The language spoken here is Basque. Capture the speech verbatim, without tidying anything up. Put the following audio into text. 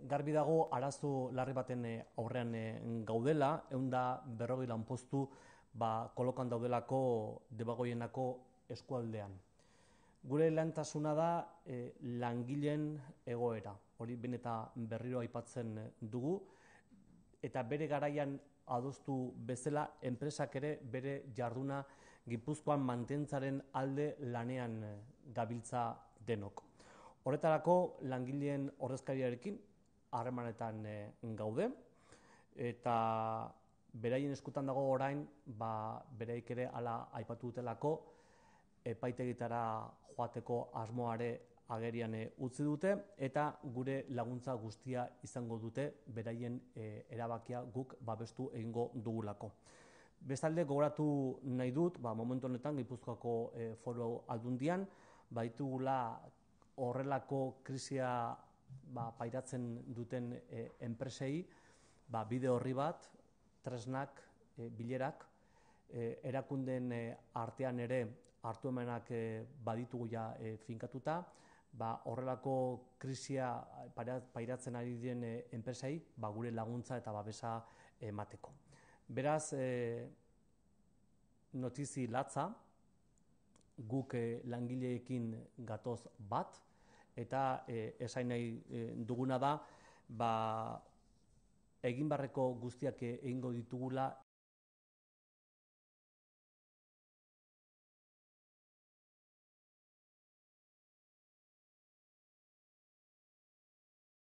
garbi dago arazo larri baten aurrean gaudela, ehun eta berrogei lanpostu ba, kolokan daudelako Debagoienako eskualdean. Gure lehentasuna da e, langileen egoera, hori behin eta berriro aipatzen dugu, eta bere garaian adostu bezala enpresak ere bere jarduna Gipuzkoan mantentzaren alde lanean gabiltza denok. Horretarako langileen ordezkariarekin harremanetan gaude, eta beraien eskutan dago orain, ba, beraik ere hala aipatu dutelako, epaitegitara joateko asmoare agerian utzi dute, eta gure laguntza guztia izango dute beraien e, erabakia guk babestu egingo dugulako. Bestalde gogoratu nahi dut, ba, momentu honetan Gipuzkoako e, Foru Aldundian, baitugula horrelako krisia ba, pairatzen duten e, enpresei, ba, bide horri bat, tresnak, e, bilerak, e, erakunden e, artean ere hartu emanak e, baditugu ja e, finkatuta, ba, horrelako krisia pairatzen ari diren e, enpresei ba, gure laguntza eta babesa emateko. Beraz, e, notizi latza, guk e, langileekin gatoz bat, eta e, esain nahi e, duguna da, ba, egin barreko guztiak egingo ditugula